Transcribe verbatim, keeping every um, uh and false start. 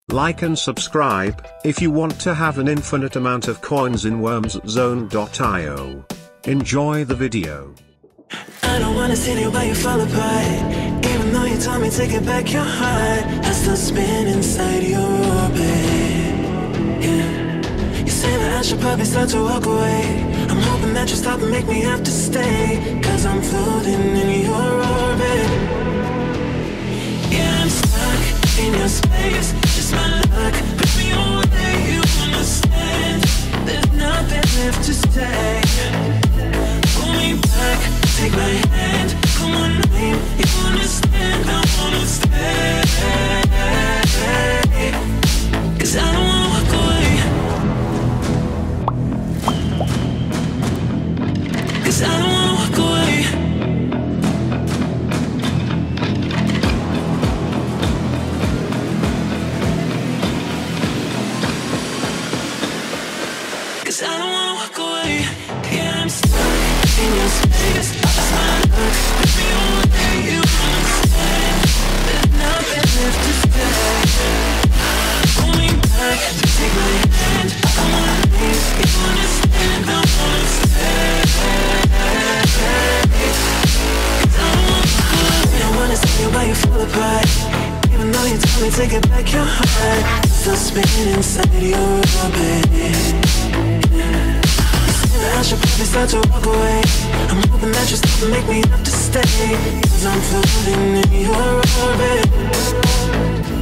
like and subscribe, if you want to have an infinite amount of coins in worms zone dot i o. Enjoy the video. I don't wanna sit here while you fall apart. Even though you told me to get back your heart, I still spin inside your orbit. Yeah. You say that I should probably start to walk away. I'm hoping that you stop and make me have to stay, cause I'm floating in your orbit. Yeah, I'm stuck in your space, just my luck. Put me away, you understand. There's nothing left to say. Pull me back, take my hand, call my name. You understand, I wanna stay. Cause I don't wanna walk away. Cause I don't wanna walk away. Cause I don't wanna walk away. Yeah, I'm stuck in your space, just my luck. Put me away, you understand. There's nothing left to say. Pull me back, take my hand, I wanna leave. You understand, I wanna stay. Cause I don't wanna walk away. I don't wanna see you while you fall apart. Even though you told me to get back your heart, still spinning inside your orbit. I should probably start to walk away. I'm hoping that you stop and make me have to stay, cause I'm floating in your orbit.